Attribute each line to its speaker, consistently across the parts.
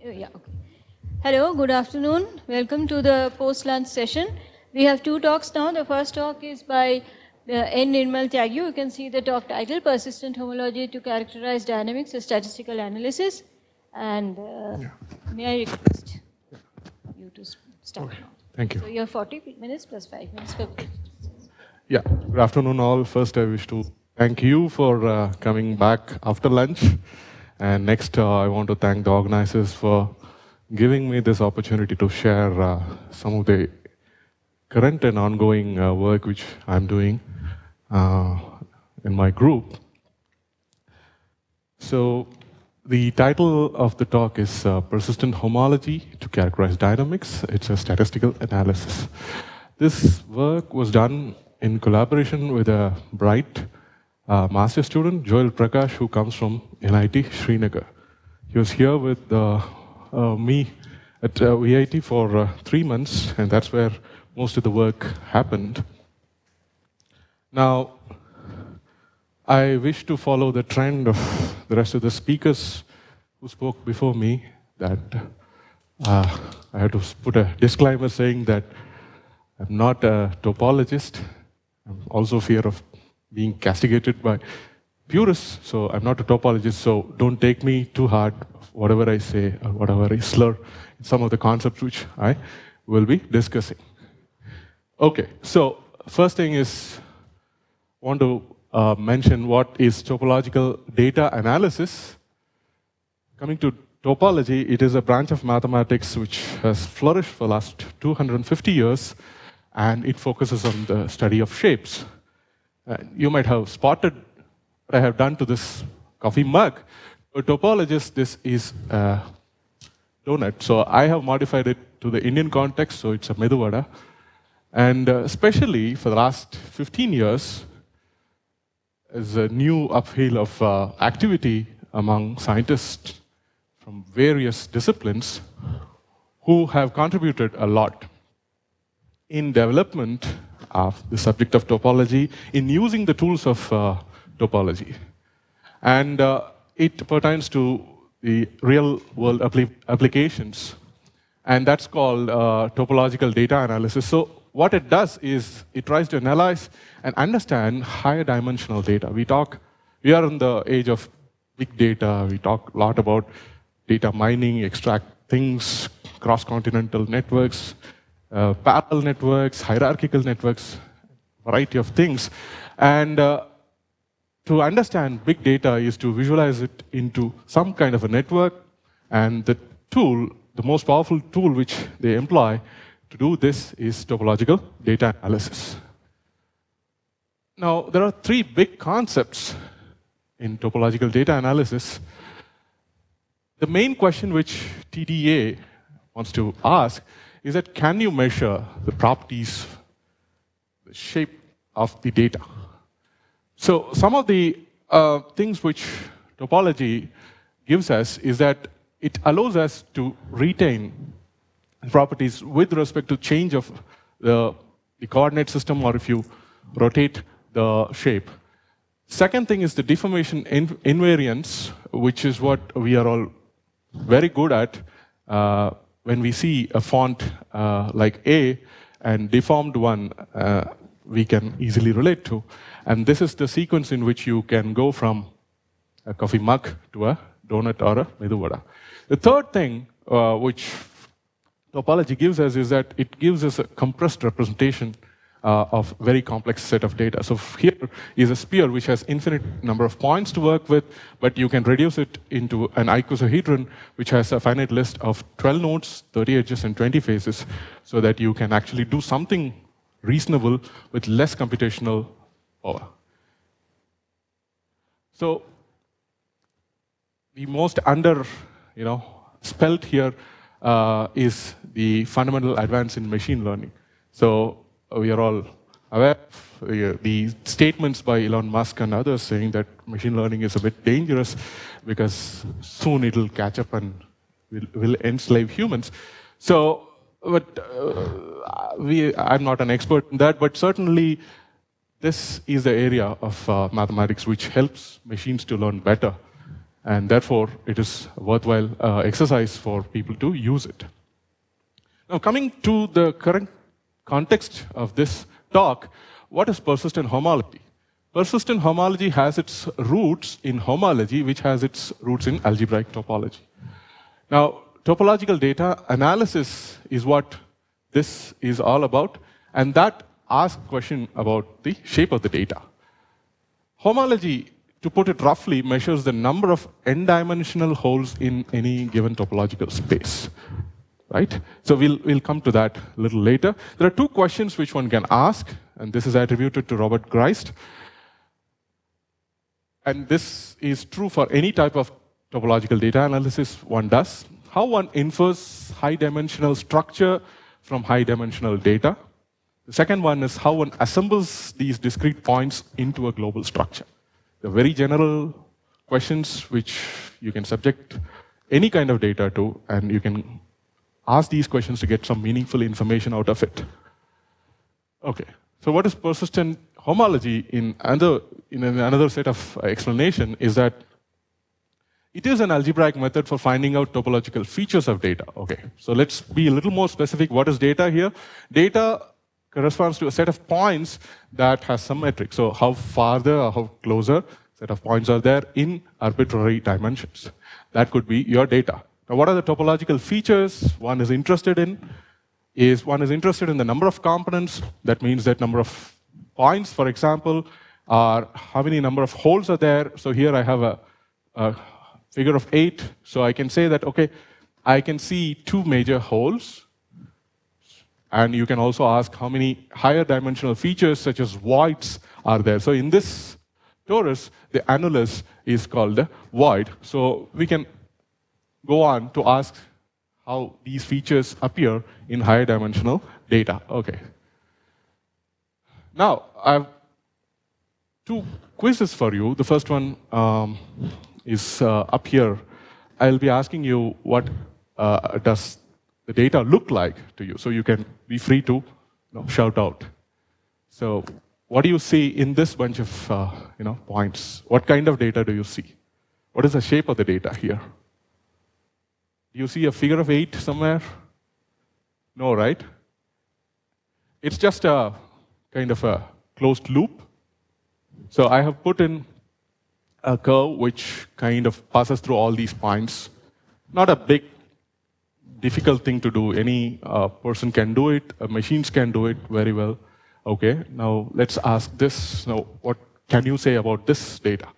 Speaker 1: Yeah, okay. Hello, good afternoon. Welcome to the post-lunch session. We have two talks now. The first talk is by N Nirmal Thyagu. You can see the talk title, Persistent Homology to Characterize Dynamics, a Statistical Analysis. And may I request you to start now.
Speaker 2: Thank you.
Speaker 1: So you have 40 minutes plus 5 minutes for questions.
Speaker 2: Yeah, good afternoon all. First, I wish to thank you for coming back after lunch. And next, I want to thank the organizers for giving me this opportunity to share some of the current and ongoing work which I'm doing in my group. So, the title of the talk is Persistent Homology to Characterize Dynamics. It's a statistical analysis. This work was done in collaboration with a bright master student, Goel, who comes from NIT Srinagar. He was here with me at VIT for 3 months, and that's where most of the work happened. Now, I wish to follow the trend of the rest of the speakers who spoke before me, that I have to put a disclaimer saying that I'm not a topologist. I'm also fear of being castigated by purists, so I'm not a topologist, so don't take me too hard, whatever I say or whatever I slur in some of the concepts which I will be discussing. Okay, so first thing is, I want to mention what is topological data analysis. Coming to topology, it is a branch of mathematics which has flourished for the last 250 years, and it focuses on the study of shapes. You might have spotted what I have done to this coffee mug. For topologists, this is a donut. So I have modified it to the Indian context, so it's a medu vada. And especially for the last 15 years, is a new uphill of activity among scientists from various disciplines who have contributed a lot in development of the subject of topology, in using the tools of topology. And it pertains to the real-world applications. And that's called topological data analysis. So what it does is it tries to analyze and understand higher dimensional data. We are in the age of big data. We talk a lot about data mining, extract things, cross-continental networks, parallel networks, hierarchical networks, variety of things. And to understand big data is to visualize it into some kind of a network. And the tool, the most powerful tool which they employ to do this is topological data analysis. Now, there are three big concepts in topological data analysis. The main question which TDA wants to ask is that, can you measure the properties, the shape of the data? So some of the things which topology gives us is that it allows us to retain properties with respect to change of the coordinate system, or if you rotate the shape. Second thing is the deformation invariance, which is what we are all very good at when we see a font like A and deformed one, we can easily relate to. And this is the sequence in which you can go from a coffee mug to a donut or a medu vada. The third thing which topology gives us is that it gives us a compressed representation of very complex set of data. So here is a sphere which has infinite number of points to work with, but you can reduce it into an icosahedron which has a finite list of 12 nodes, 30 edges, and 20 faces, so that you can actually do something reasonable with less computational power. So the most spelt here is the fundamental advance in machine learning. So we are all aware of the statements by Elon Musk and others saying that machine learning is a bit dangerous because soon it will catch up and will enslave humans. So, I'm not an expert in that, but certainly this is the area of mathematics which helps machines to learn better. and therefore it is a worthwhile exercise for people to use it. Now, coming to the current context of this talk, what is persistent homology? Persistent homology has its roots in homology, which has its roots in algebraic topology. Now, topological data analysis is what this is all about, and that asks a question about the shape of the data. Homology, to put it roughly, measures the number of n-dimensional holes in any given topological space. Right? So we'll come to that a little later. There are two questions which one can ask, and this is attributed to Robert Grist. And this is true for any type of topological data analysis one does. How one infers high-dimensional structure from high-dimensional data. The second one is how one assembles these discrete points into a global structure. They're very general questions which you can subject any kind of data to, and you can ask these questions to get some meaningful information out of it. Okay, so what is persistent homology in another set of explanation is that it is an algebraic method for finding out topological features of data. Okay, so let's be a little more specific. What is data here? Data corresponds to a set of points that has some metric. So how farther or how closer set of points are there in arbitrary dimensions. That could be your data. Now, what are the topological features one is interested in? One is interested in the number of components. That means that number of points, for example, are how many number of holes are there. So here I have a figure of 8. So I can say that, okay, I can see 2 major holes. And you can also ask how many higher dimensional features, such as voids, are there. So in this torus, the annulus is called a void. So we can go on to ask how these features appear in higher dimensional data. Okay. Now, I have 2 quizzes for you. The first one is up here. I'll be asking you what does the data look like to you. So you can be free to shout out. So what do you see in this bunch of points? What kind of data do you see? What is the shape of the data here? Do you see a figure of 8 somewhere? No, right? It's just a kind of a closed loop. So I have put in a curve which kind of passes through all these points. Not a big, difficult thing to do. Any person can do it. Machines can do it very well. Okay, now let's ask this. Now, what can you say about this data?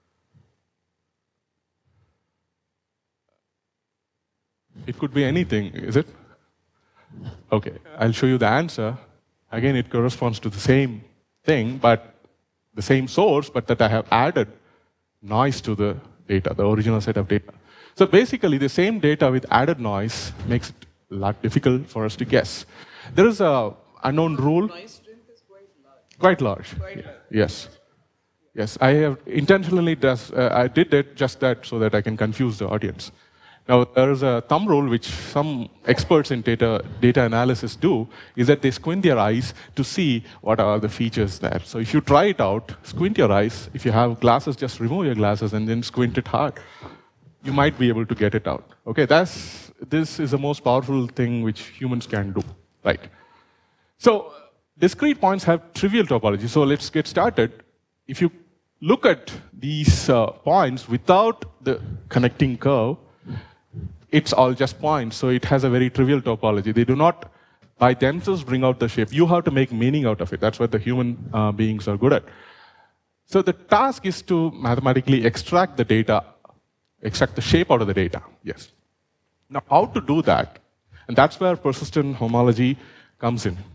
Speaker 2: It could be anything, is it? Okay, I'll show you the answer. Again, it corresponds to the same thing, but the same source, but that I have added noise to the data, the original set of data. So basically, the same data with added noise makes it a lot difficult for us to guess. There is an unknown rule.
Speaker 3: Noise strength is
Speaker 2: quite large. Yes. Yes, I have intentionally I did it just that so that I can confuse the audience. Now, there is a thumb rule which some experts in data analysis do, is that they squint their eyes to see what are the features there. So if you try it out, squint your eyes. If you have glasses, just remove your glasses and then squint it hard. You might be able to get it out. Okay, this is the most powerful thing which humans can do, right? So discrete points have trivial topology. So let's get started. If you look at these points without the connecting curve, it's all just points, so it has a very trivial topology. They do not, by themselves, bring out the shape. You have to make meaning out of it. That's what the human beings are good at. So the task is to mathematically extract the data, extract the shape out of the data. Yes. Now, how to do that? And that's where persistent homology comes in.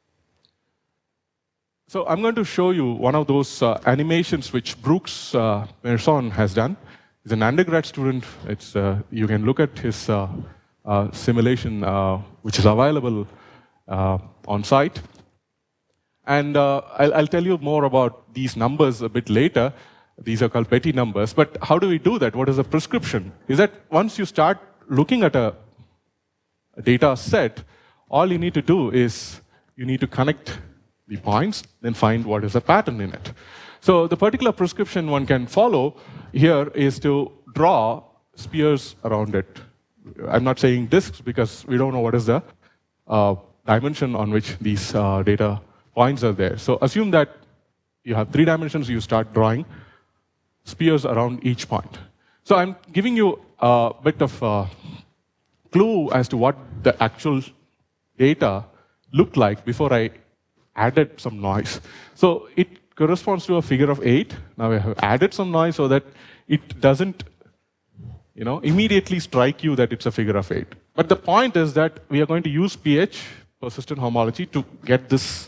Speaker 2: So I'm going to show you one of those animations which Brooks Merson has done. He's an undergrad student. You can look at his simulation, which is available on site. And I'll tell you more about these numbers a bit later. These are called petty numbers. But how do we do that? What is the prescription? Is that once you start looking at a data set, all you need to do is you need to connect the points, then find what is the pattern in it. So the particular prescription one can follow here is to draw spheres around it. I'm not saying disks because we don't know what is the dimension on which these data points are there. So assume that you have 3 dimensions, you start drawing spheres around each point. So I'm giving you a bit of clue as to what the actual data looked like before I added some noise. So it corresponds to a figure of 8. Now I have added some noise so that it doesn't immediately strike you that it's a figure of 8. But the point is that we are going to use pH, persistent homology, to get this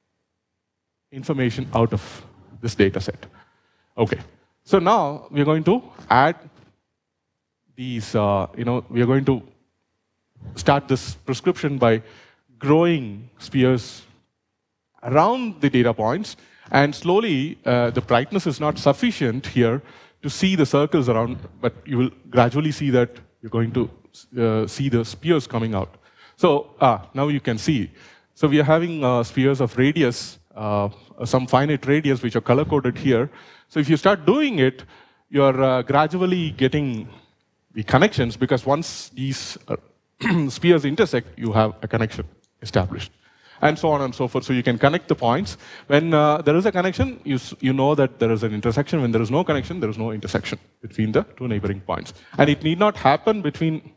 Speaker 2: information out of this data set. Okay. So now we are going to add these, we are going to start this prescription by growing spheres around the data points, and slowly the brightness is not sufficient here to see the circles around, but you will gradually see that you're going to see the spheres coming out. So now you can see. So we are having spheres of radius, some finite radius, which are color-coded here. So if you start doing it, you're gradually getting the connections, because once these spheres intersect, you have a connection established, and so on and so forth. So you can connect the points. When there is a connection, you know that there is an intersection. When there is no connection, there is no intersection between the 2 neighboring points. And it need not happen between.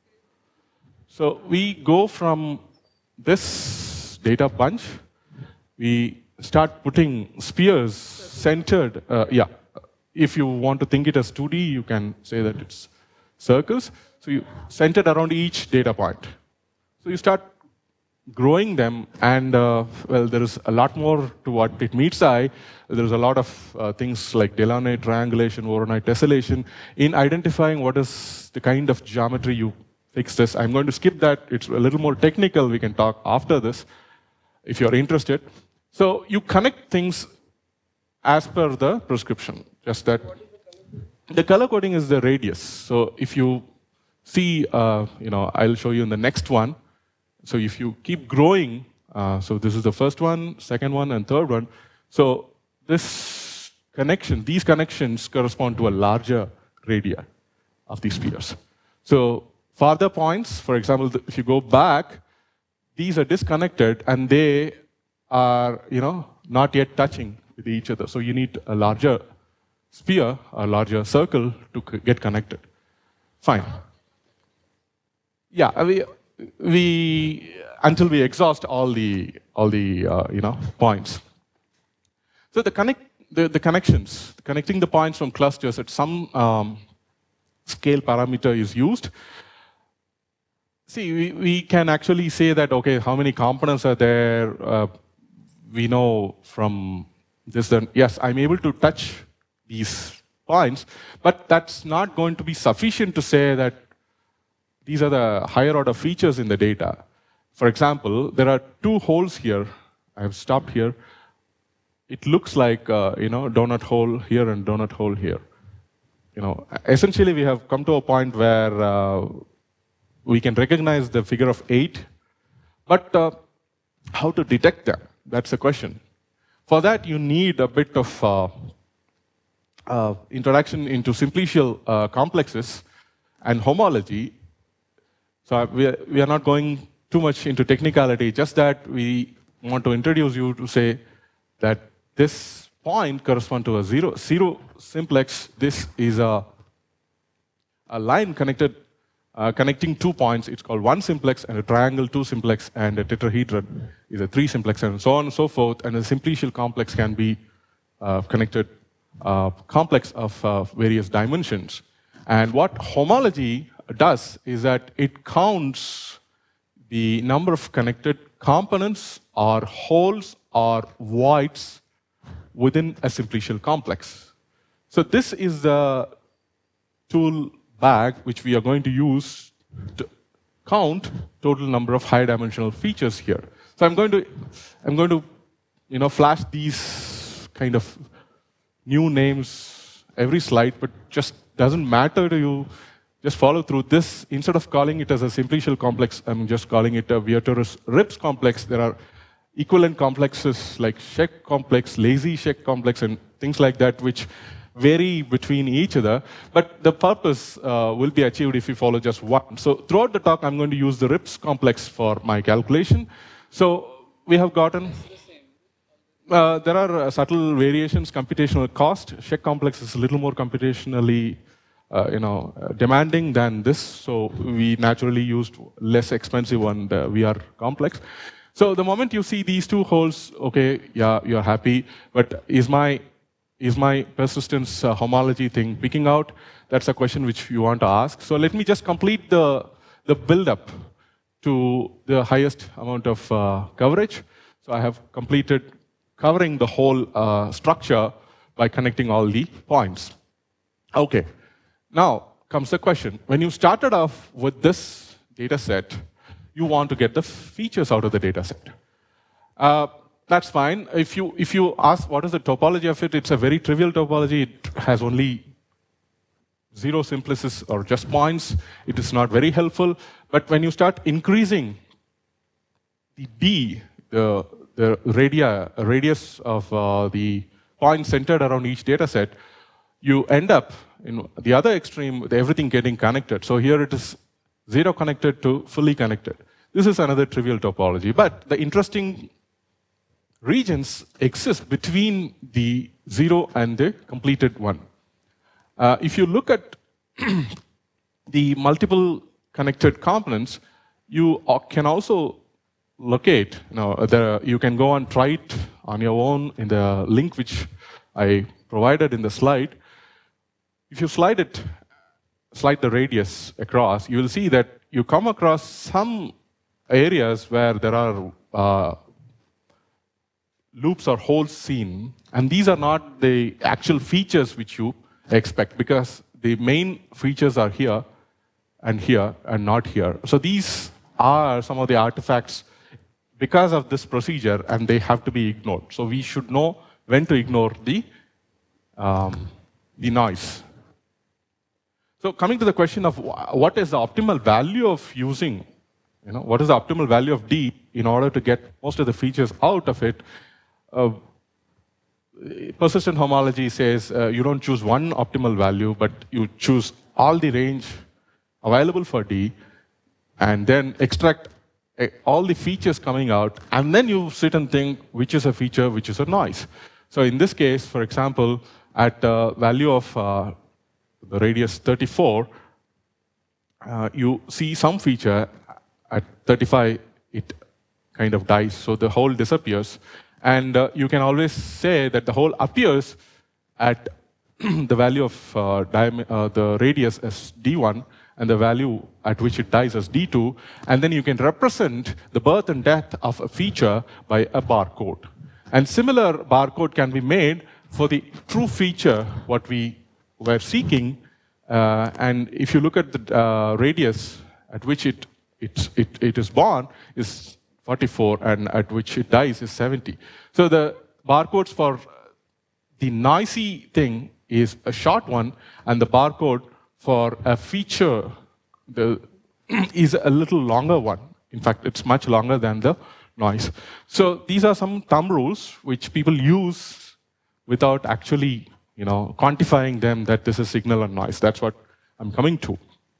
Speaker 2: So we go from this data bunch, we start putting spheres centered. If you want to think it as 2D, you can say that it's circles. So you centered around each data point. So you start growing them, and well, there is a lot more to what it meets the eye. There is a lot of things like Delaunay triangulation, Voronoi tessellation, in identifying what is the kind of geometry you fix this. I'm going to skip that. It's a little more technical. We can talk after this if you're interested. So you connect things as per the prescription. Just that the color coding is the radius. So if you see, I'll show you in the next one. So if you keep growing, so this is the first one, second one, and third one. So this connection, these connections correspond to a larger radii of these spheres. So farther points, for example, if you go back, these are disconnected and they are, not yet touching with each other. So you need a larger sphere, a larger circle to get connected. Fine. Yeah, we until we exhaust all the points. So the connections, connecting the points from clusters at some scale parameter is used. See, we can actually say that, okay, how many components are there? We know from this that, yes, I'm able to touch these points, but that's not going to be sufficient to say that these are the higher order features in the data. For example, there are 2 holes here. I have stopped here. It looks like, donut hole here and donut hole here. Essentially we have come to a point where we can recognize the figure of 8, but how to detect them? That's the question. For that, you need a bit of introduction into simplicial complexes and homology. So we are not going too much into technicality, just that we want to introduce you to say that this point corresponds to a zero simplex. This is a line connected, connecting 2 points. It's called 1 simplex, and a triangle 2 simplex, and a tetrahedron is a 3 simplex, and so on and so forth. And a simplicial complex can be connected complex of various dimensions. And what homology does is that it counts the number of connected components or holes or voids within a simplicial complex. So this is the tool bag which we are going to use to count total number of high dimensional features here. So I'm going to flash these kind of new names every slide, but just doesn't matter to you. Just follow through this. Instead of calling it as a simplicial complex, I'm just calling it a Vietoris-Rips complex. There are equivalent complexes like Sheck complex, lazy Sheck complex, and things like that, which vary between each other, but the purpose will be achieved if you follow just one. So throughout the talk, I'm going to use the RIPS complex for my calculation. So we have gotten, there are subtle variations, computational cost. Check complex is a little more computationally demanding than this, so we naturally used less expensive one, the VR complex. So the moment you see these two holes, okay, yeah, you're happy, but is my persistence homology thing picking out? That's a question which you want to ask. So let me just complete the build-up to the highest amount of coverage. So I have completed covering the whole structure by connecting all the points. Okay, now comes the question. When you started off with this data set, you want to get the features out of the data set. That's fine. If you ask what is the topology of it, it's a very trivial topology. It has only 0 simplices or just points. It is not very helpful. But when you start increasing the D, the radius of the points centered around each data set, you end up in the other extreme with everything getting connected. So here it is 0 connected to fully connected. This is another trivial topology. But the interesting regions exist between the 0 and the completed one. If you look at the multiple connected components, you can also locate, you can go and try it on your own in the link which I provided in the slide. If you slide the radius across, you will see that you come across some areas where there are loops or holes seen, and these are not the actual features which you expect, because the main features are here and not here. So these are some of the artifacts because of this procedure, and they have to be ignored. So we should know when to ignore the noise. So coming to the question of what is the optimal value of using, what is the optimal value of D in order to get most of the features out of it, persistent homology says you don't choose one optimal value, but you choose all the range available for D, and then extract all the features coming out, and then you sit and think which is a feature, which is a noise. So in this case, for example, at the value of the radius 34, you see some feature. At 35, it kind of dies, so the hole disappears. And you can always say that the hole appears at the value of the radius as D1, and the value at which it dies as D2, and then you can represent the birth and death of a feature by a barcode. And similar barcode can be made for the true feature, what we were seeking, and if you look at the radius at which it is born is 44, and at which it dies is 70. So the barcodes for the noisy thing is a short one, and the barcode for a feature is a little longer one. In fact, it's much longer than the noise. So these are some thumb rules which people use without actually quantifying them, that this is signal or noise. That's what I'm coming to.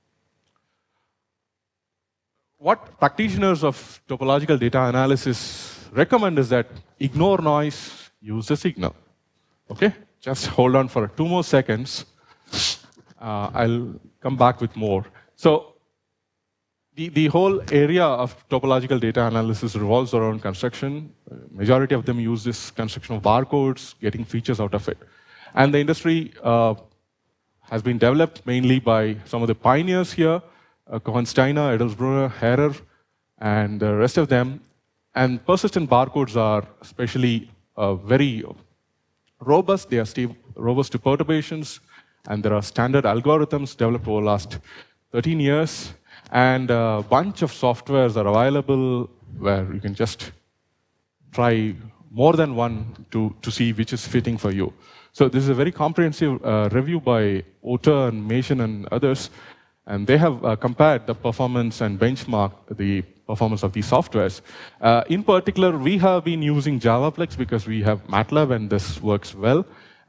Speaker 2: What practitioners of topological data analysis recommend is that ignore noise, use the signal. Okay? Just hold on for 2 more seconds. I'll come back with more. So the whole area of topological data analysis revolves around construction. Majority of them use this construction of barcodes, getting features out of it. And the industry has been developed mainly by some of the pioneers here, Cohen-Steiner, Edelsbrunner, Herrer, and the rest of them. And persistent barcodes are especially very robust. They are robust to perturbations, and there are standard algorithms developed over the last 13 years. And a bunch of softwares are available where you can just try more than one to see which is fitting for you. So this is a very comprehensive review by Otter and Mason and others, and they have compared the performance and benchmarked the performance of these softwares. In particular, we have been using JavaPlex because we have MATLAB and this works well.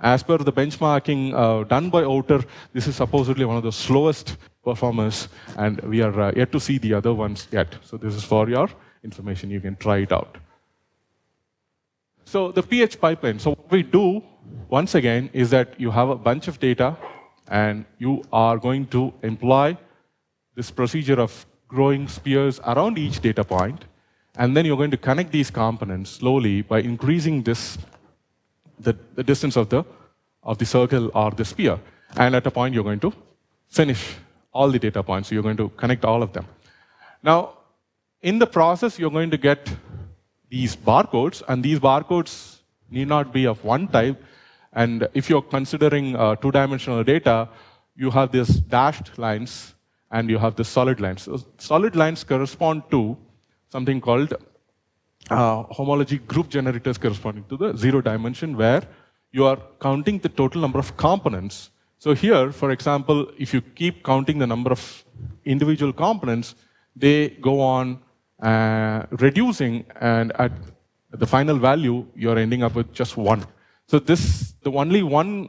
Speaker 2: As per the benchmarking done by Outer, this is supposedly one of the slowest performers, and we are yet to see the other ones yet. So this is for your information. You can try it out. So the PH pipeline. So what we do, once again, is that you have a bunch of data, and you are going to employ this procedure of growing spheres around each data point, and then you're going to connect these components slowly by increasing this, the distance of the circle or the sphere. And at a point, you're going to finish all the data points. So you're going to connect all of them. Now, in the process, you're going to get these barcodes, and these barcodes need not be of one type. And if you're considering two-dimensional data, you have these dashed lines, and you have the solid lines. So solid lines correspond to something called homology group generators corresponding to the 0 dimension, where you are counting the total number of components. So here, for example, if you keep counting the number of individual components, they go on reducing, and at the final value, you're ending up with just one. So the only one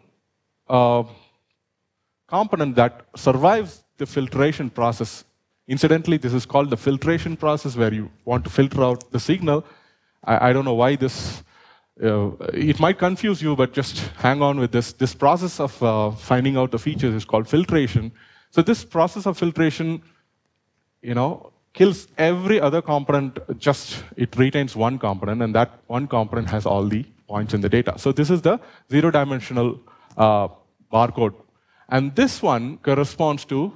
Speaker 2: component that survives the filtration process. Incidentally, this is called the filtration process, where you want to filter out the signal. I don't know why this, it might confuse you, but just hang on with this. This process of finding out the features is called filtration. So this process of filtration, kills every other component, just it retains one component, and that one component has all the points in the data. So this is the 0-dimensional barcode. And this one corresponds to,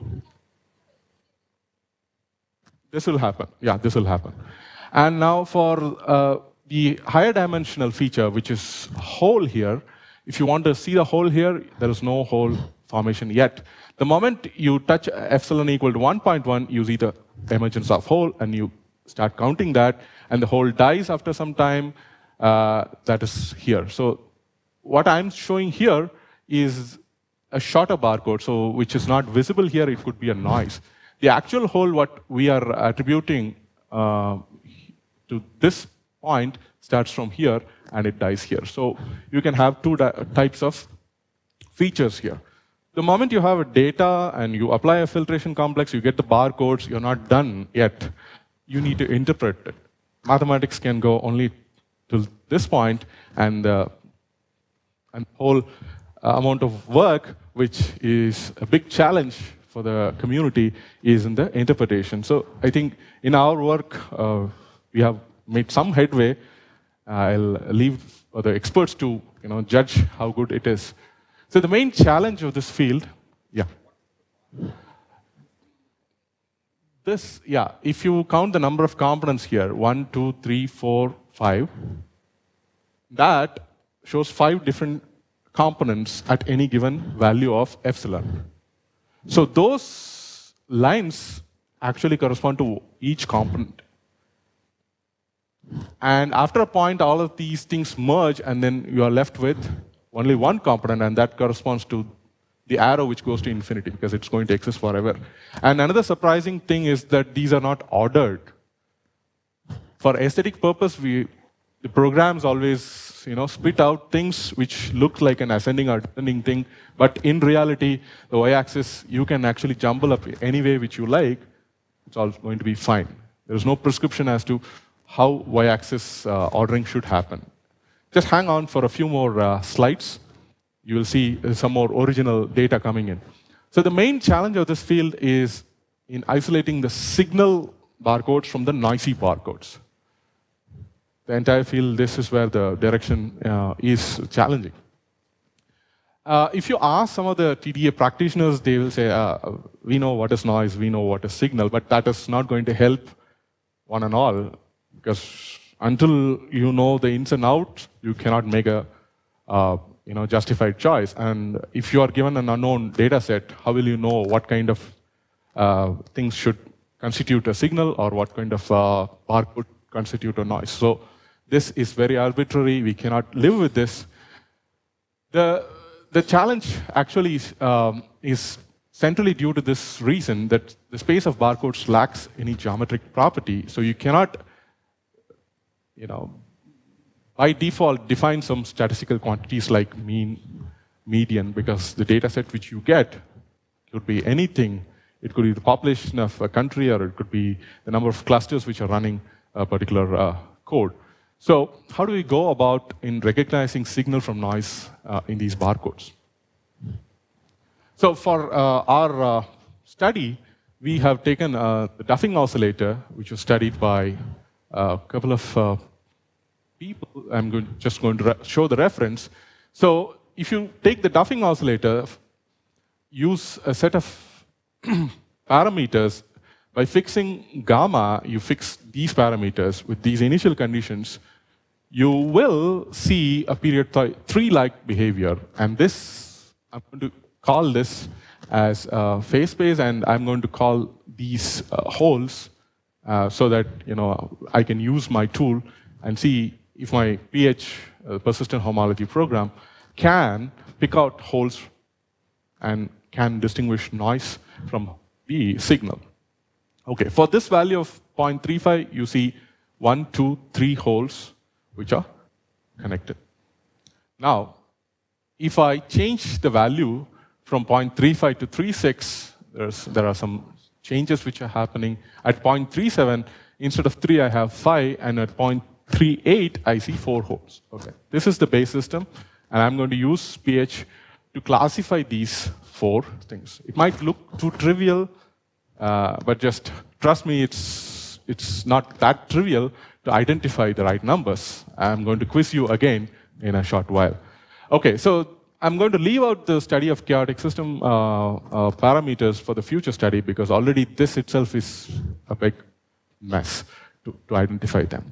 Speaker 2: this will happen. Yeah, this will happen. And now for the higher dimensional feature, which is hole here, if you want to see the hole here, there is no hole formation yet. The moment you touch epsilon equal to 1.1, you see the emergence of hole, and you start counting that, and the hole dies after some time. That is here. So what I'm showing here is a shorter barcode, so which is not visible here. It could be a noise. The actual hole, what we are attributing to this point, starts from here, and it dies here. So you can have two types of features here. The moment you have a data and you apply a filtration complex, you get the barcodes, you're not done yet. You need to interpret it. Mathematics can go only to this point, and the whole amount of work, which is a big challenge for the community, is in the interpretation. So I think in our work, we have made some headway. I'll leave the experts to judge how good it is. So the main challenge of this field, if you count the number of components here, 1, 2, 3, 4, 5, that shows 5 different components at any given value of epsilon. So those lines actually correspond to each component. And after a point, all of these things merge, and then you are left with only one component, and that corresponds to the arrow which goes to infinity, because it's going to exist forever. And another surprising thing is that these are not ordered. For aesthetic purpose, the programs always spit out things which look like an ascending or descending thing, but in reality, the y-axis, you can actually jumble up any way which you like. It's all going to be fine. There is no prescription as to how y-axis ordering should happen. Just hang on for a few more slides. You will see some more original data coming in. So the main challenge of this field is in isolating the signal barcodes from the noisy barcodes. The entire field, this is where the direction is challenging. If you ask some of the TDA practitioners, they will say, we know what is noise, we know what is signal, but that is not going to help one and all, because until you know the ins and outs, you cannot make a justified choice. And if you are given an unknown data set, how will you know what kind of things should constitute a signal, or what kind of barcode constitute a noise? So this is very arbitrary. We cannot live with this. The challenge actually is centrally due to this reason, that the space of barcodes lacks any geometric property. So you cannot, by default, define some statistical quantities like mean, median, because the data set which you get could be anything. It could be the population of a country, or it could be the number of clusters which are running a particular code. So how do we go about in recognizing signal from noise in these barcodes? So for our study, we have taken the Duffing oscillator, which was studied by a couple of people. I'm just going to show the reference. So if you take the Duffing oscillator, use a set of parameters. By fixing gamma, you fix these parameters with these initial conditions, you will see a period 3-like behavior. And this, I'm going to call this as phase space, and I'm going to call these holes so that I can use my tool and see if my PH, persistent homology program, can pick out holes and can distinguish noise from the signal. Okay, for this value of 0.35, you see 1, 2, 3 holes which are connected. Now, if I change the value from 0.35 to 3.6, there are some changes which are happening. At 0.37, instead of 3, I have 5, and at 0.38, I see 4 holes. Okay, this is the base system, and I'm going to use pH to classify these 4 things. It might look too trivial, but just trust me, it's not that trivial to identify the right numbers. I'm going to quiz you again in a short while. Okay, so I'm going to leave out the study of chaotic system parameters for the future study, because already this itself is a big mess to identify them.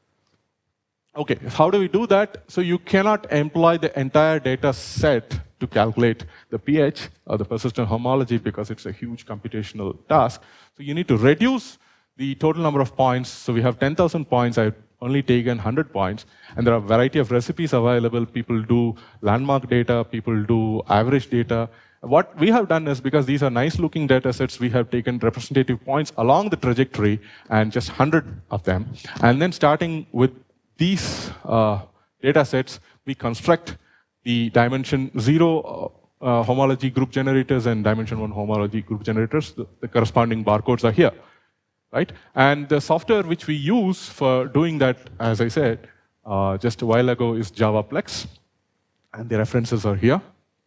Speaker 2: Okay, how do we do that? So you cannot employ the entire data set to calculate the pH or the persistent homology, because it's a huge computational task. So you need to reduce the total number of points. So we have 10,000 points. I've only taken 100 points. And there are a variety of recipes available. People do landmark data. People do average data. What we have done is, because these are nice-looking data sets, we have taken representative points along the trajectory and just 100 of them. And then starting with these data sets, we construct the dimension 0 homology group generators and dimension 1 homology group generators. The corresponding barcodes are here, right? And the software which we use for doing that, as I said just a while ago, is JavaPlex, and the references are here.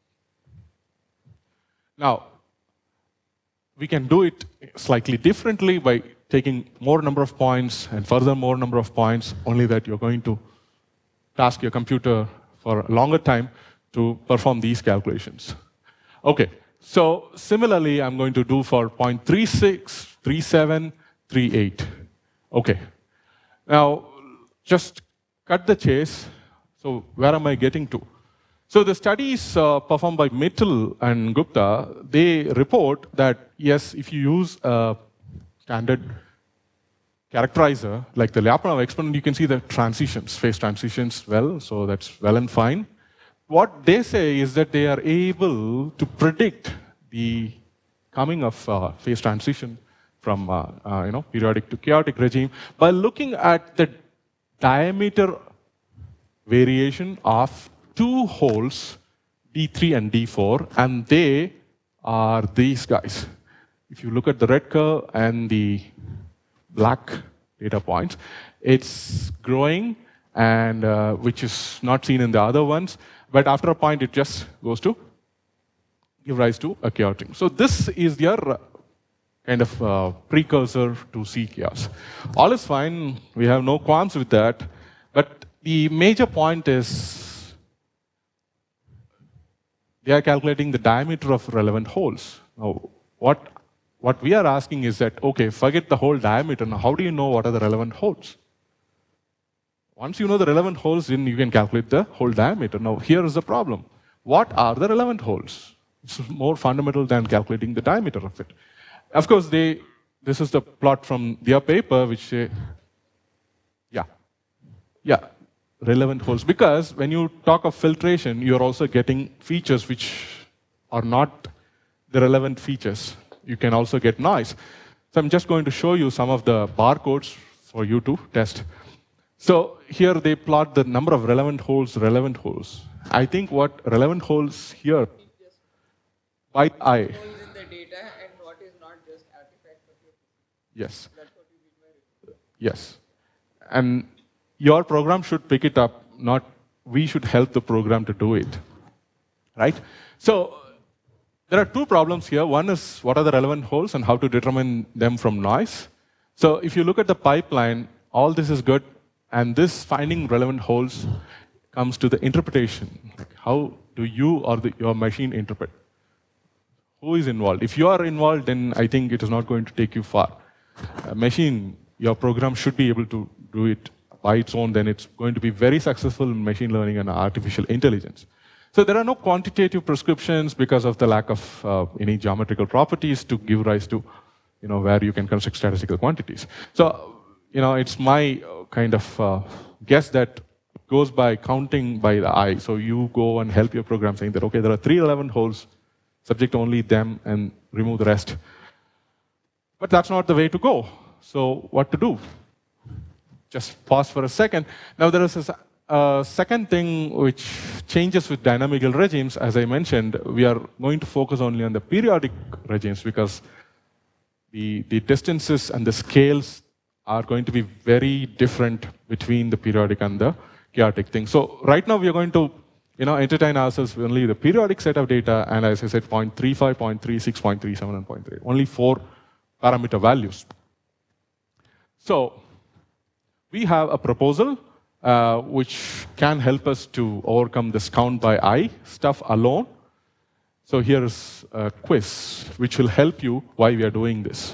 Speaker 2: Now, we can do it slightly differently by taking more number of points and further more number of points, only that you're going to task your computer for a longer time to perform these calculations. Okay, so similarly, I'm going to do for 0.36, 37, 38. Okay, now just cut the chase. So where am I getting to? So the studies performed by Mittal and Gupta, they report that, yes, if you use a standard characterizer, like the Lyapunov exponent, you can see the transitions, phase transitions well, so that's well and fine. What they say is that they are able to predict the coming of phase transition from periodic to chaotic regime by looking at the diameter variation of 2 holes, D3 and D4, and they are these guys. If you look at the red curve and the black data points, it's growing, and which is not seen in the other ones, but after a point it just goes to give rise to a chaotic. So this is your kind of precursor to C chaos. All is fine, we have no qualms with that, but the major point is they are calculating the diameter of relevant holes. Now, what we are asking is that, okay, forget the whole diameter. Now, how do you know what are the relevant holes? Once you know the relevant holes, then you can calculate the whole diameter. Now, here is the problem. What are the relevant holes? It's more fundamental than calculating the diameter of it. Of course, this is the plot from their paper, which say, relevant holes. Because when you talk of filtration, you're also getting features which are not the relevant features. You can also get noise. So I'm just going to show you some of the barcodes for you to test. So here they plot the number of relevant holes. I think what relevant holes here by eye.
Speaker 3: Holes in the data and what is not just artifact of your system.
Speaker 2: Yes.
Speaker 3: That's what you mean by it.
Speaker 2: Yes. And your program should pick it up, not we should help the program to do it. Right? So there are two problems here. One is what are the relevant holes and how to determine them from noise. So if you look at the pipeline, all this is good. And this finding relevant holes comes to the interpretation. Like how do you or your machine interpret? Who is involved? If you are involved, then I think it is not going to take you far. A machine, your program should be able to do it by its own, then it's going to be very successful in machine learning and artificial intelligence. So there are no quantitative prescriptions because of the lack of any geometrical properties to give rise to, where you can construct statistical quantities. So, it's my kind of guess that goes by counting by the eye. So you go and help your program saying that, okay, there are 3 relevant holes, subject only them and remove the rest. But that's not the way to go. So what to do? Just pause for a second. Now there is a second thing which changes with dynamical regimes. As I mentioned, we are going to focus only on the periodic regimes because the distances and the scales are going to be very different between the periodic and the chaotic thing. So right now we are going to entertain ourselves with only the periodic set of data, and as I said, 0.35, 0.36, 0.37, and 0.3. Only 4 parameter values. So we have a proposal which can help us to overcome this count by eye stuff alone. So here is a quiz which will help you why we are doing this.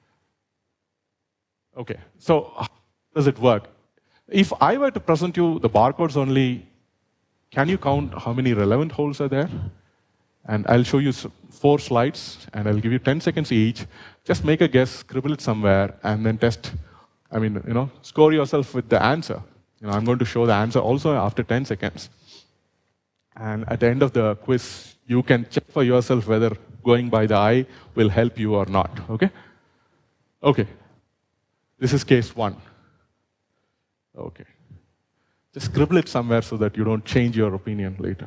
Speaker 2: Okay, so how does it work? If I were to present you the barcodes only, can you count how many relevant holes are there? And I'll show you 4 slides, and I'll give you 10 seconds each. Just make a guess, scribble it somewhere, and then test. Score yourself with the answer. I'm going to show the answer also after 10 seconds. And at the end of the quiz, you can check for yourself whether going by the eye will help you or not. Okay? Okay. This is case 1. Okay. Just scribble it somewhere so that you don't change your opinion later.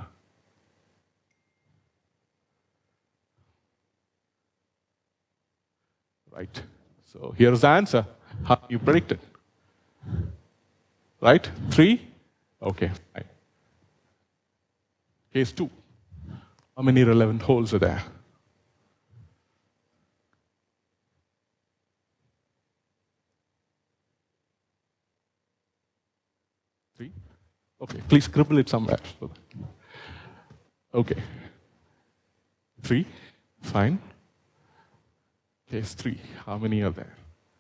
Speaker 2: Right. So here's the answer. How you predicted. Right? 3? Okay. Fine. Case 2. How many relevant holes are there? Okay, please scribble it somewhere. Okay. 3, fine. Case 3, how many are there?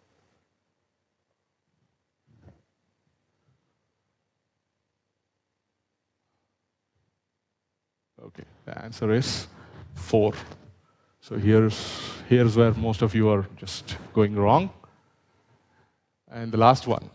Speaker 2: Okay, the answer is 4. So here's where most of you are just going wrong. And the last one.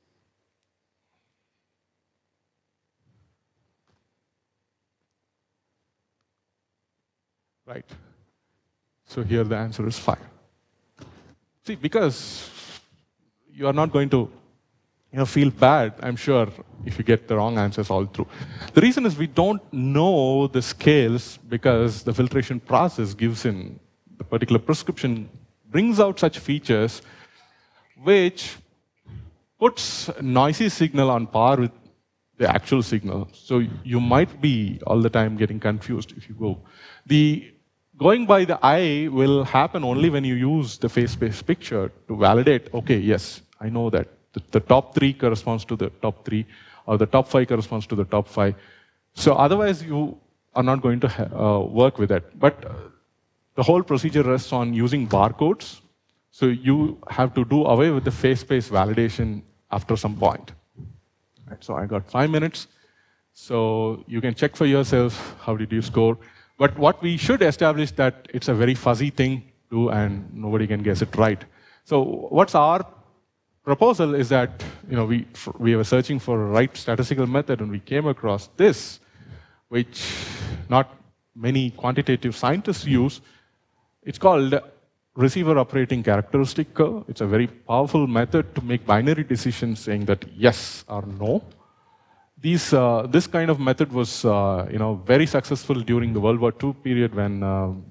Speaker 2: Right. So here the answer is 5. See, because you are not going to feel bad, I'm sure, if you get the wrong answers all through. The reason is we don't know the scales because the filtration process gives in the particular prescription, brings out such features which puts noisy signal on par with the actual signal. So you might be all the time getting confused if you go. Going by the eye will happen only when you use the face-based picture to validate, okay, yes, I know that the top 3 corresponds to the top 3, or the top 5 corresponds to the top 5. So otherwise, you are not going to work with that. But the whole procedure rests on using barcodes. So you have to do away with the face-based validation after some point. Right, so I got 5 minutes. So you can check for yourself, how did you score? But what we should establish that it's a very fuzzy thing to do and nobody can guess it right. So what's our proposal is that we were searching for a right statistical method and we came across this, which not many quantitative scientists use. It's called receiver operating characteristic curve. It's a very powerful method to make binary decisions saying that yes or no. This kind of method was very successful during the World War II period when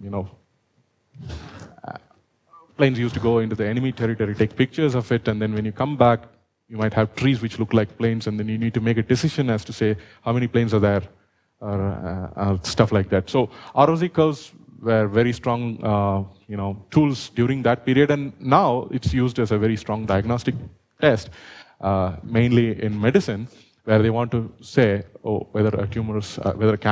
Speaker 2: planes used to go into the enemy territory, take pictures of it, and then when you come back, you might have trees which look like planes, and then you need to make a decision as to say how many planes are there, or stuff like that. So ROC curves were very strong tools during that period, and now it's used as a very strong diagnostic test, mainly in medicine, where they want to say whether a tumor is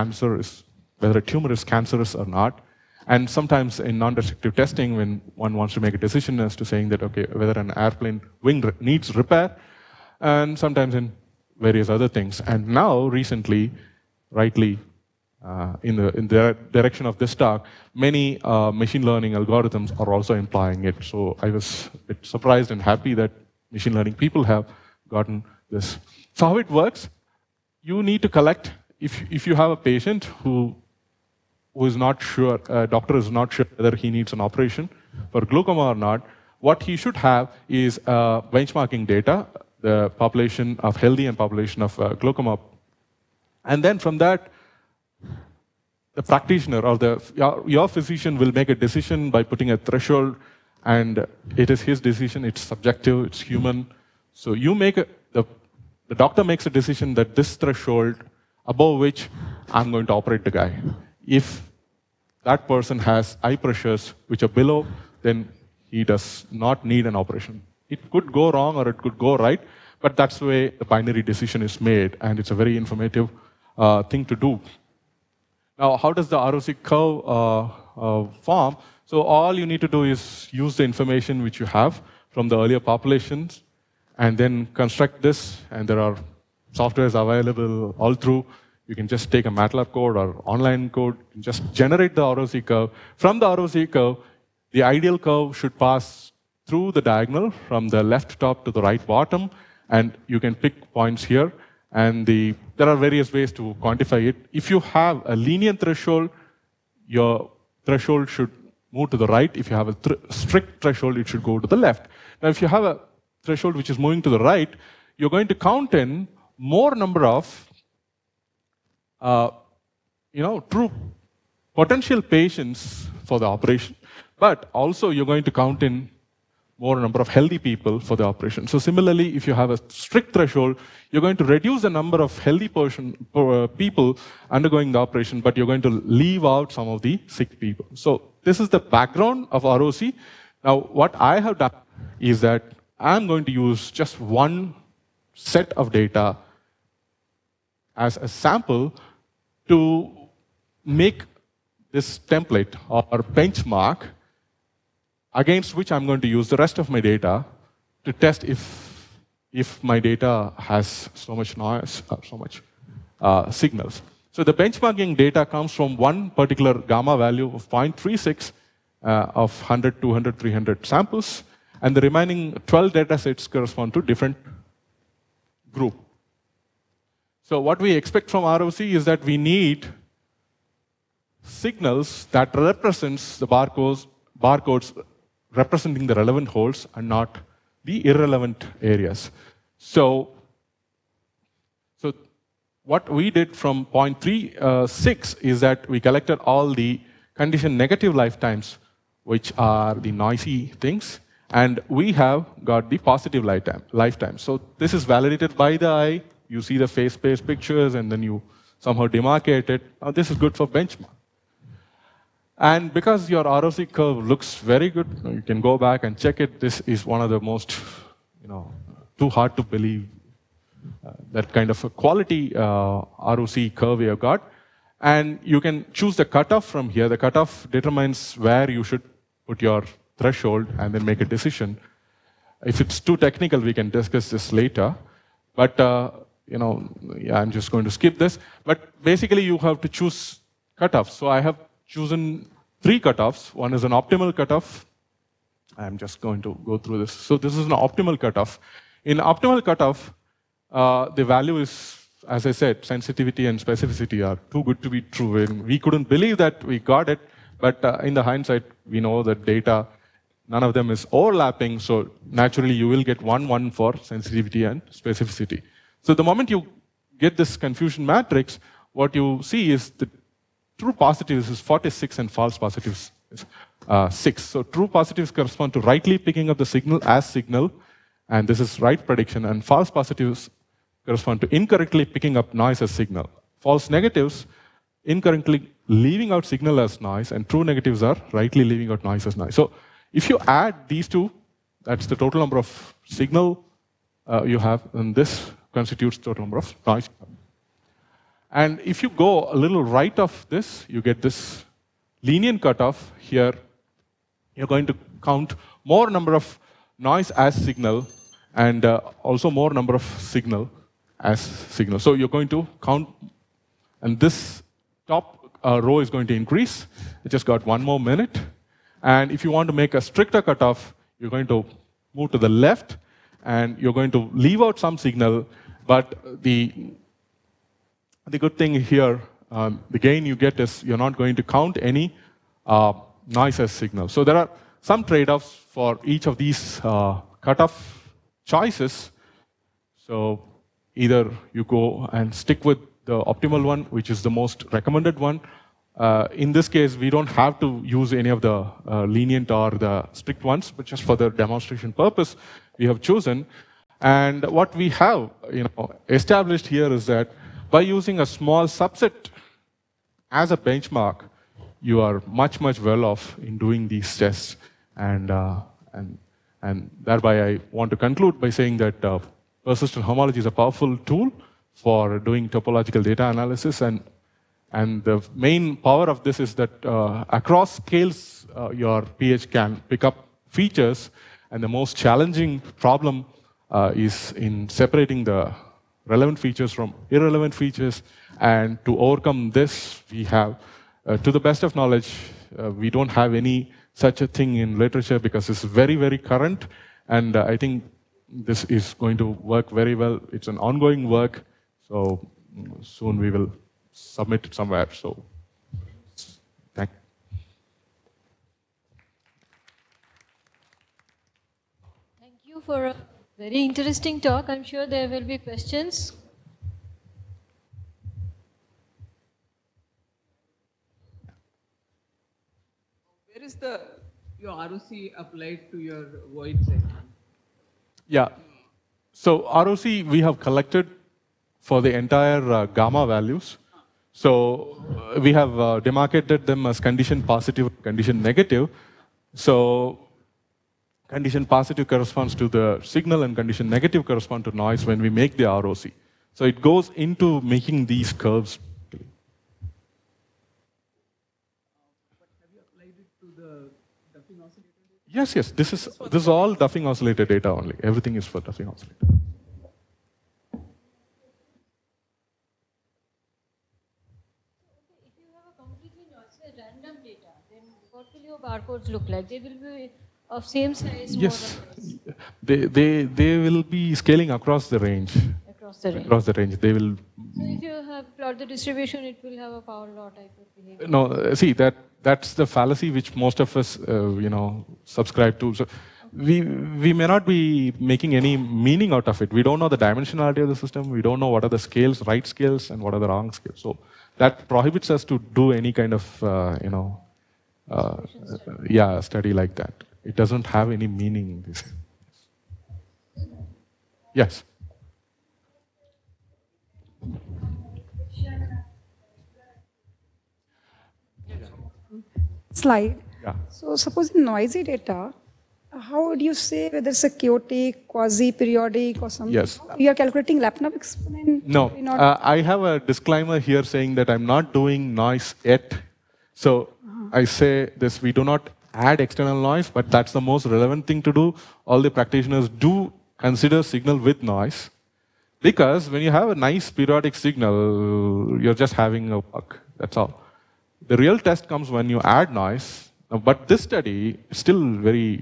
Speaker 2: cancerous or not. And sometimes in non-destructive testing, when one wants to make a decision as to saying that whether an airplane wing needs repair, and sometimes in various other things. And now recently, rightly, in the direction of this talk, many machine learning algorithms are also employing it. So I was a bit surprised and happy that machine learning people have gotten this. So how it works, you need to collect, if you have a patient who is not sure, a doctor is not sure whether he needs an operation for glaucoma or not, what he should have is benchmarking data, the population of healthy and population of glaucoma. And then from that, the practitioner or your physician will make a decision by putting a threshold, and it is his decision, it's subjective, it's human. So you make the doctor makes a decision that this threshold above which I'm going to operate the guy. If that person has eye pressures which are below, then he does not need an operation. It could go wrong or it could go right, but that's the way the binary decision is made, and it's a very informative thing to do. Now, how does the ROC curve form? So all you need to do is use the information which you have from the earlier populations, and then construct this, and there are softwares available all through. You can just take a MATLAB code or online code, and just generate the ROC curve. From the ROC curve, the ideal curve should pass through the diagonal from the left top to the right bottom, and you can pick points here. And there are various ways to quantify it. If you have a linear threshold, your threshold should move to the right. If you have a strict threshold, it should go to the left. Now, if you have a threshold which is moving to the right, you're going to count in more number of true potential patients for the operation, but also you're going to count in more number of healthy people for the operation. So similarly, if you have a strict threshold, you're going to reduce the number of healthy people undergoing the operation, but you're going to leave out some of the sick people. So this is the background of ROC. Now, what I have done is that I'm going to use just one set of data as a sample to make this template or benchmark against which I'm going to use the rest of my data to test if my data has so much noise or so much signals. So the benchmarking data comes from one particular gamma value of 0.36 of 100, 200, 300 samples, and the remaining 12 data sets correspond to different group. So what we expect from ROC is that we need signals that represents the barcodes representing the relevant holes and not the irrelevant areas. So what we did from 0.36 is that we collected all the condition negative lifetimes, which are the noisy things, and we have got the positive lifetime. So this is validated by the eye. You see the face space pictures, and then you somehow demarcate it. Now this is good for benchmark. And because your ROC curve looks very good, you can go back and check it. This is one of the most, too hard to believe, that kind of a quality ROC curve you have got. And you can choose the cutoff from here. The cutoff determines where you should put your threshold and then make a decision. If it's too technical, we can discuss this later. But, I'm just going to skip this. But basically, you have to choose cutoffs. So I have chosen 3 cutoffs. One is an optimal cutoff. I'm just going to go through this. So this is an optimal cutoff. In optimal cutoff, the value is, as I said, sensitivity and specificity are too good to be true. And we couldn't believe that we got it, but in the hindsight, we know that data none of them is overlapping, so naturally you will get 1, 1 for sensitivity and specificity. So the moment you get this confusion matrix, what you see is the true positives is 46 and false positives is 6. So true positives correspond to rightly picking up the signal as signal, and this is right prediction, and false positives correspond to incorrectly picking up noise as signal. False negatives, incorrectly leaving out signal as noise, and true negatives are rightly leaving out noise as noise. So if you add these two, that's the total number of signal you have, and this constitutes total number of noise. And if you go a little right of this, you get this linear cutoff. Here, you're going to count more number of noise as signal, and also more number of signal as signal. So you're going to count, and this top row is going to increase. I just got 1 more minute. And if you want to make a stricter cutoff, you're going to move to the left, and you're going to leave out some signal. But the good thing here, the gain you get is you're not going to count any noise as signal. So there are some trade-offs for each of these cutoff choices. So either you go and stick with the optimal one, which is the most recommended one. In this case, we don't have to use any of the lenient or the strict ones, but just for the demonstration purpose, we have chosen. And what we have established here is that by using a small subset as a benchmark, you are much, much well off in doing these tests. And thereby, I want to conclude by saying that persistent homology is a powerful tool for doing topological data analysis. And the main power of this is that across scales, your PH can pick up features. And the most challenging problem is in separating the relevant features from irrelevant features. And to overcome this, we have, to the best of knowledge, we don't have any such a thing in literature because it's very, very current. And I think this is going to work very well. It's an ongoing work. So soon we will submit it somewhere. So thank you.
Speaker 1: Thank you for a very interesting talk. I'm sure there will be questions.
Speaker 3: Where is your ROC applied to your void segment?
Speaker 2: Yeah. So ROC we have collected for the entire gamma values. So we have demarcated them as condition positive, condition negative. So condition positive corresponds to the signal and condition negative correspond to noise when we make the ROC. So it goes into making these curves.
Speaker 3: But have you applied it to the Duffing oscillator data?
Speaker 2: Yes, yes. This is all Duffing oscillator data only. Everything is for Duffing oscillator.
Speaker 1: If you have a completely noisy random data, then what will your barcodes look like? They will be of same size,
Speaker 2: Yes,
Speaker 1: more or less.
Speaker 2: they will be scaling across the range.
Speaker 1: Across the range.
Speaker 2: Across the range, they will.
Speaker 1: So if you have plot the distribution, it will have a power law type of behavior.
Speaker 2: No, see that's the fallacy which most of us, subscribe to. So we may not be making any meaning out of it. We don't know the dimensionality of the system. We don't know what are the scales, right scales, and what are the wrong scales. So that prohibits us to do any kind of, study like that. It doesn't have any meaning in this. Yes.
Speaker 4: Slide.
Speaker 2: Yeah.
Speaker 4: So suppose in noisy data, how would you say whether it's a chaotic, quasi-periodic or something?
Speaker 2: Yes.
Speaker 4: You are calculating Lyapunov exponent?
Speaker 2: No,
Speaker 4: Not
Speaker 2: I have a disclaimer here saying that I'm not doing noise yet. So I say this, we do not add external noise, but that's the most relevant thing to do. All the practitioners do consider signal with noise, because when you have a nice periodic signal, you're just having a bug, that's all. The real test comes when you add noise, but this study is still very,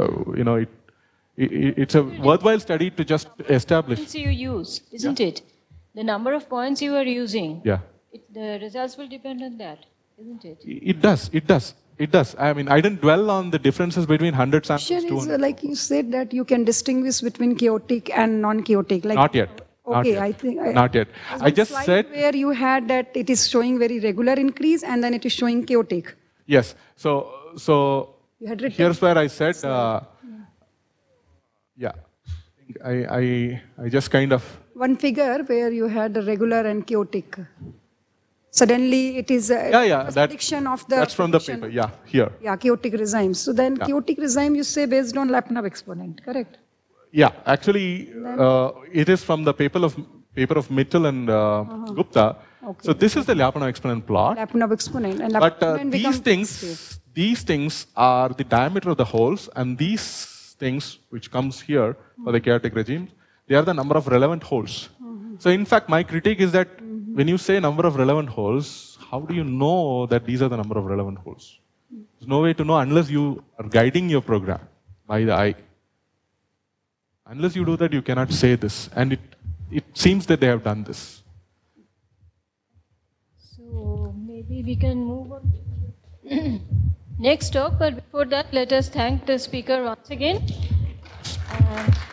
Speaker 2: it's a worthwhile study to just establish.
Speaker 1: Points you use, isn't it? The number of points you are using.
Speaker 2: Yeah.
Speaker 1: The results will depend on that, isn't it?
Speaker 2: It does. It does. I mean, I didn't dwell on the differences between 100 samples to
Speaker 4: Question is
Speaker 2: 200.
Speaker 4: like you said that you can distinguish between chaotic and non-chaotic. Like,
Speaker 2: Not yet. Not
Speaker 4: okay,
Speaker 2: yet.
Speaker 4: I think
Speaker 2: Not yet.
Speaker 4: there's
Speaker 2: I
Speaker 4: one
Speaker 2: just
Speaker 4: slide
Speaker 2: said.
Speaker 4: where you had that it is showing very regular increase and then it is showing chaotic.
Speaker 2: Yes. So
Speaker 4: You had written
Speaker 2: here's where I said, yeah, I just kind of.
Speaker 4: one figure where you had the regular and chaotic. Suddenly it is a prediction of the.
Speaker 2: That's from the paper. Yeah, here.
Speaker 4: Yeah, chaotic regimes. So then chaotic regime you say based on Lyapunov exponent, correct?
Speaker 2: Yeah, actually, it is from the paper of Mittal and Gupta.
Speaker 4: Okay.
Speaker 2: So this is the Lyapunov exponent plot.
Speaker 4: Lyapunov exponent. And
Speaker 2: But
Speaker 4: exponent
Speaker 2: these things are the diameter of the holes, and these things which comes here for the chaotic regime, they are the number of relevant holes. So in fact, my critique is that when you say number of relevant holes, how do you know that these are the number of relevant holes? There's no way to know unless you are guiding your program by the eye. Unless you do that, you cannot say this. And it seems that they have done this.
Speaker 1: So maybe we can move on to next talk, but before that, let us thank the speaker once again.